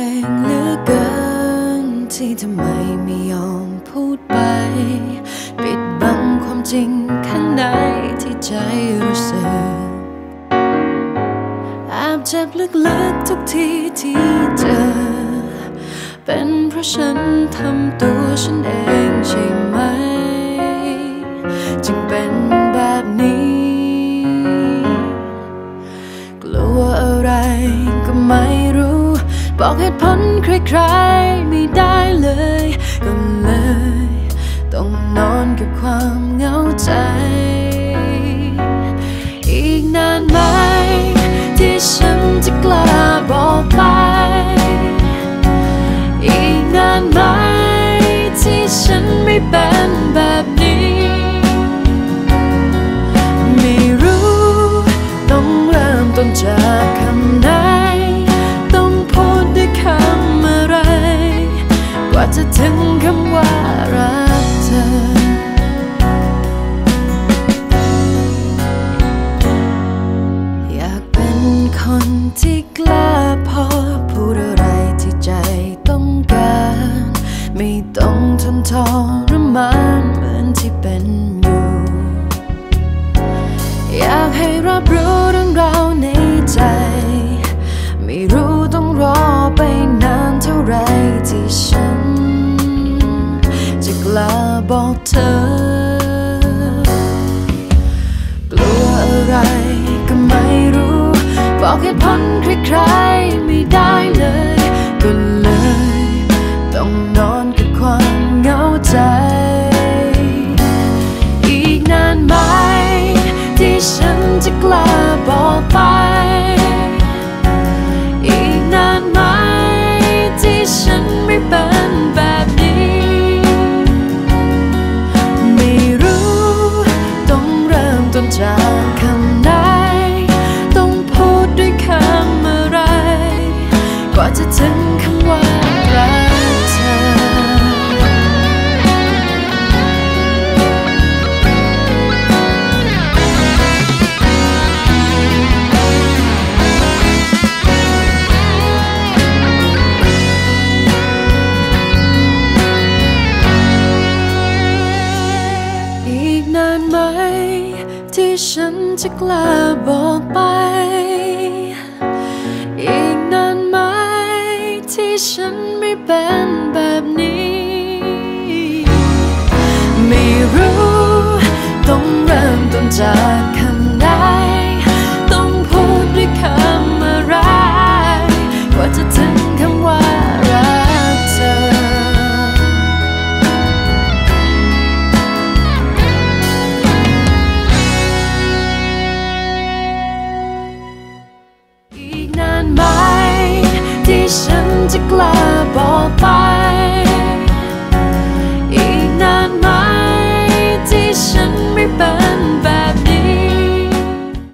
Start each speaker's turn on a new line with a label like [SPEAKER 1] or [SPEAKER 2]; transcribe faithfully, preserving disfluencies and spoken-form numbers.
[SPEAKER 1] งเหลือเกินที่ทำไมไม่ยอมพูดไปปิดบังความจริงข้างในที่ใจรู้สึกแอบเจ็บลึกๆทุกทีที่เจอเป็นเพราะฉันทำตัวฉันเองใช่ไหมจึงเป็นแบบนี้กลัวอะไรก็ไม่รู้บอกเหตุผลใครๆไม่ได้เลยก็เลยต้องนอนกับความเหงาใจอีกนานไหมที่ฉันจะกล้าบอกไปอีกนานไหมที่ฉันไม่เป็นแบบนี้ไม่รู้ต้องเริ่มต้นจากคำไหนต้องพูดด้วยคำอะไรกว่าจะถึงคำว่ารักเธออยากเป็นคนที่กล้าพอพูดอะไรที่ใจต้องการไม่ต้องทนทรมานเหมือนที่เป็นอยู่อยากให้รับรู้เรื่องราวในใจไม่รู้ต้องรอไปนานเท่าไรที่ฉันจะกล้าบอกเธอกลัวอะไรก็ไม่รู้บอกเหตุผลใครๆไม่ได้เลยก็เลยต้องนอนกับความเหงาใจอีกนานไหมที่ฉันจะกล้าบอกไปอีกนานไหมที่ฉันไม่เป็นแบบนี้ไม่รู้ต้องเริ่มต้นจากคำไหนต้องพูดด้วยคำอะไรกว่าจะถึงคำว่ารักเธออีกนานไหมที่ฉันจะกล้าบอกไปอีกนานไหมที่ฉันไม่เป็นแบบนี้ไม่รู้ต้องเริ่มต้นจากคำไหนต้องพูดด้วยคำอะไรกว่าจะถึงคำว่ารักเธออีกนานไหมที่ฉันจะกล้าบอกไป